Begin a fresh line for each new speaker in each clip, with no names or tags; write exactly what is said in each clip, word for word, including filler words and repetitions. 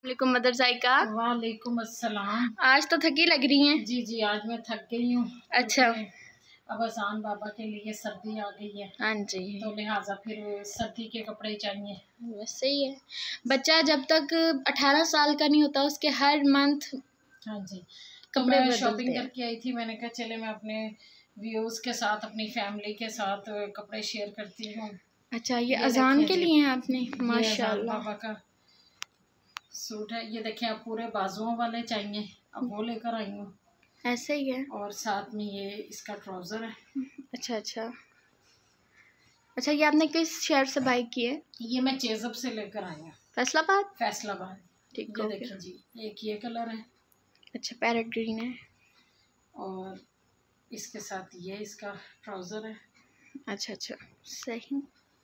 वालेकुम मदर जायका।
वालेकुम अस्सलाम।
आज तो थकी लग रही हैं।
जी जी आज मैं थक गई हूँ।
अच्छा,
अब अजान बाबा के लिए सर्दी आ गई है।
हाँ जी,
तो लिहाजा फिर सर्दी के कपड़े चाहिए।
बस सही है। बच्चा जब तक अठारह साल का नहीं होता उसके हर मंथ
हाँ जी, तो
कपड़े
मैं
बदलते
शॉपिंग
हैं।
करके आई थी। मैंने कहा चले मैं अपने व्यूअर्स के साथ, अपनी फैमिली के साथ कपड़े शेयर करती हूँ।
अच्छा, ये,
ये
अजान के
जी,
लिए हैं आपने?
ये अजान
माशाल्लाह।
बाबा का सूट है। ये देखें, आप पूरे बाजुओं वाले चाहिए, अब वो लेकर आई हूँ।
ऐसे ही है।
और साथ में ये इसका ट्राउज़र है।
अच्छा अच्छा अच्छा, ये आपने किस शहर से बाई की है?
ये मैं चेज़अप से लेकर आई हूँ,
फैसलाबाद।
फैसलाबाद।
ठीक
ये
हो
देखें
गया।
जी, एक ये कलर है
अच्छा, पैरेट ग्रीन है।
और इसके साथ ये इसका ट्राउज़र है।
अच्छा अच्छा, सही।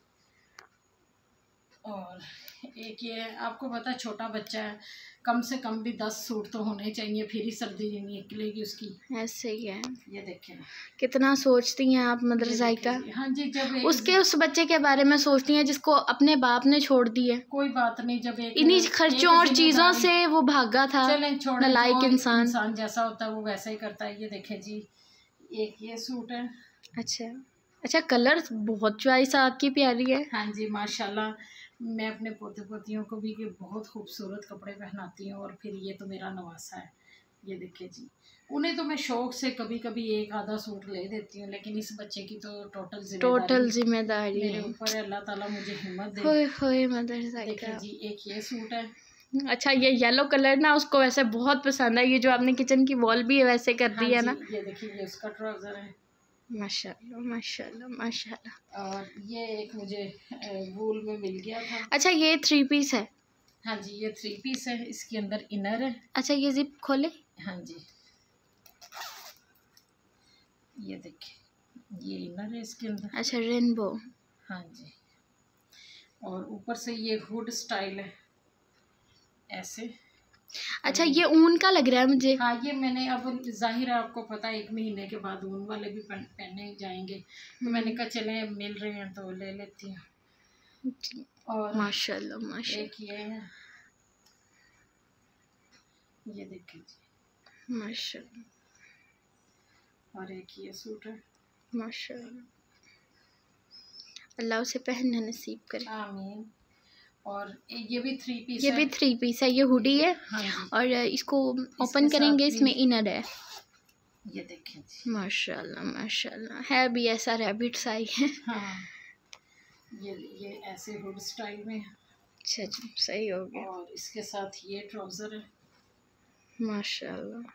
और एक ये, आपको पता है छोटा बच्चा है, कम से कम भी दस सूट तो होने चाहिए, फिर ही सर्दी निकलेगी उसकी।
ऐसे ही है।
ये देखें,
कितना सोचती हैं आप मदर जायका।
हाँ जी, जब
उसके उस बच्चे के बारे में सोचती हैं जिसको अपने बाप ने छोड़ दी है।
कोई बात नहीं, जब एक
इन्हीं खर्चों और चीजों से वो भागा था।
चलें छोड़ें,
नालायक इंसान
इंसान जैसा होता है वो वैसा ही करता है। ये देखें जी, एक ये सूट है।
अच्छा अच्छा, कलर बहुत चॉइस आपकी प्यारी है।
हाँ जी माशाल्लाह। मैं अपने पोते पोतियों को भी कि बहुत खूबसूरत कपड़े पहनाती हूँ, और फिर ये तो मेरा नवासा है। ये देखिए जी, उन्हें तो मैं शौक से कभी कभी एक आधा सूट ले देती हूँ, लेकिन इस बच्चे की तो टोटल जिम्मेदारी
टोटल जिम्मेदारी
मेरे
है।
ऊपर है। अल्लाह ताला मुझे हिम्मत दे।
होए होए मदर जायका।
देखिए जी, एक ये सूट है।
अच्छा, ये येलो कलर ना उसको वैसे बहुत पसंद है। ये जो आपने किचन की वॉल भी है वैसे कर दी
हाँ
है
जी,
ना।
ये देखिए, ये उसका ट्राउज़र है।
माशाल्लाह माशाल्लाह माशाल्लाह।
और ये एक मुझे वूल में मिल गया था।
अच्छा, ये थ्री पीस है।
हाँ जी, ये थ्री पीस है, इसके अंदर इनर है।
अच्छा, ये जिप खोले।
हाँ जी, ये देखिए, ये इनर है इसके अंदर।
अच्छा, रेनबो।
हाँ जी, और ऊपर से ये हुड स्टाइल है ऐसे।
अच्छा, ये ऊन का लग रहा है मुझे।
हाँ, ये मैंने, अब जाहिर है आपको पता है, एक महीने के बाद ऊन वाले भी पहने जाएंगे, तो मैंने कहा चले मिल रहे हैं तो ले लेती हूँ। और
माशाल्लाह माशाल्लाह।
एक ये है, ये देखिए जी,
माशाल्लाह।
और एक ये सूट है।
माशाल्लाह, अल्लाह उसे पहनना नसीब करे।
आमीन। और ये भी थ्री पीस
ये
है।
भी थ्री पीस है। ये हुडी है।
हाँ जी,
और इसको ओपन करेंगे, इसमें इनर है।
ये देखें जी,
माशाल्लाह माशाल्लाह, है भी ऐसा रैबिट सा ही है।
हाँ, ये ये ऐसे हुड स्टाइल में।
अच्छा जी, सही हो गया।
और इसके साथ ये ट्राउज़र है।
माशाल्लाह।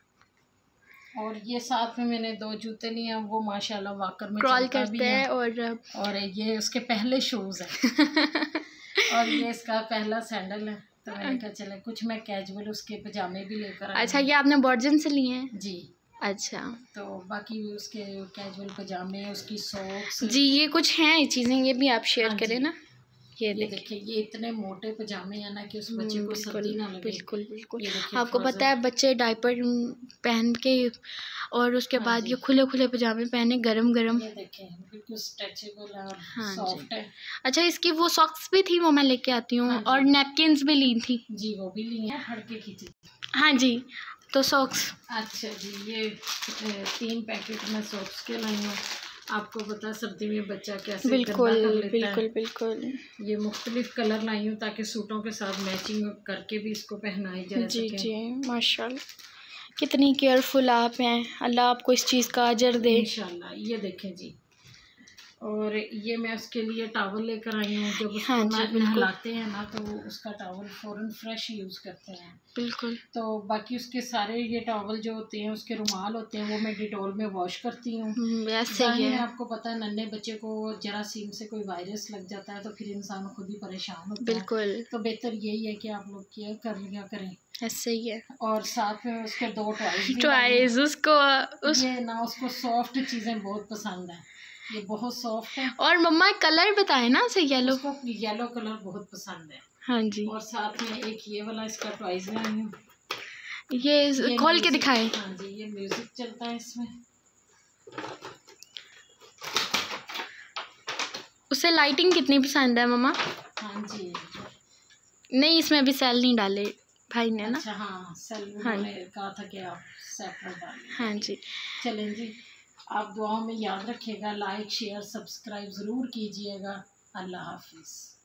और ये साथ में मैंने दो जूते लिए हैं, वो माशाल्लाह वाकर में
क्रॉल
चलता
करते
भी है।
हैं। और
और ये उसके पहले शूज़ हैं। और ये इसका पहला सैंडल है। तो मैंने कहा चले कुछ मैं कैजुअल उसके पजामे भी लेकर आई।
अच्छा, ये आपने बॉर्जन से लिए हैं?
जी।
अच्छा,
तो बाकी उसके कैजुअल पजामे, उसकी सॉक्स
जी, ये कुछ हैं चीज़ें, ये भी आप शेयर
हाँ
करें ना। ये,
ये देखिए, ये इतने मोटे पजामे हैं ना कि उस बच्चे को सर्दी ना लगे।
बिल्कुल बिल्कुल।
ये
आपको पता है बच्चे डायपर पहन के और उसके
हाँ
बाद ये खुले खुले पजामे पहने गरम गरम।
ये देखें, बिल्कुल स्ट्रेचेबल है और
हाँ
सॉफ्ट है।
अच्छा, इसकी वो सॉक्स भी थी, वो मैं लेके आती हूँ।
हाँ
और नैपकिन्स भी ली थी।
जी, वो भी ली हैं हड़के की थी।
हाँ जी, तो सॉक्स।
अच्छा जी, ये तीन पैकेट में सॉक्स के लाई हूँ। आपको पता है सर्दी में बच्चा कैसे
बिल्कुल
गंदा कर लेता
बिल्कुल
है।
बिल्कुल।
ये मुख्तलिफ कलर लाई हूँ ताकि सूटों के साथ मैचिंग करके भी इसको पहनाई जा
जी
सके।
जी माशाल्लाह, कितनी केयरफुल आप हैं। अल्लाह आपको इस चीज़ का अजर दे
इंशाल्लाह। ये देखें जी, और ये मैं उसके लिए टावल लेकर आई हूँ। जब उसको
हाँ
ना
जी,
नहलाते हैं ना तो उसका टावल फ़ौरन फ्रेश यूज़ करते हैं।
बिल्कुल।
तो बाकी उसके सारे ये टावल जो होते हैं, उसके रुमाल होते हैं, वो मैं डिटॉल में वॉश करती हूँ।
ऐसे ही है।
आपको पता है नन्हे बच्चे को जरासीम से कोई वायरस लग जाता है तो फिर इंसान खुद ही परेशान होता है।
बिल्कुल।
तो बेहतर यही है कि आप लोग केयर कर लिया करें।
ऐसे ही है।
और साथ में उसके दो टॉयज भी
टॉयज उसको उस...
ये ना उसको सॉफ्ट चीज़ें बहुत पसंद है। ये बहुत सॉफ्ट है।
और मम्मा कलर बताए ना उसे, येलो।
उसको येलो कलर बहुत पसंद है।
हाँ जी।
और साथ में एक ये वाला इसका टॉयज है।
ये, ये खोल के दिखाए।
हाँ जी, ये म्यूजिक चलता है इसमें।
उसे लाइटिंग कितनी पसंद है मम्मा?
हाँ जी।
नहीं, इसमें अभी सेल नहीं डाले। भाई ने ना।
अच्छा हाँ, सेल
हाँ
उन्होंने कहा था कि आप सेपरेट डालें।
हाँ जी।
चलें जी, आप दुआओं में याद रखिएगा, लाइक शेयर सब्सक्राइब ज़रूर कीजिएगा। अल्लाह हाफिज़।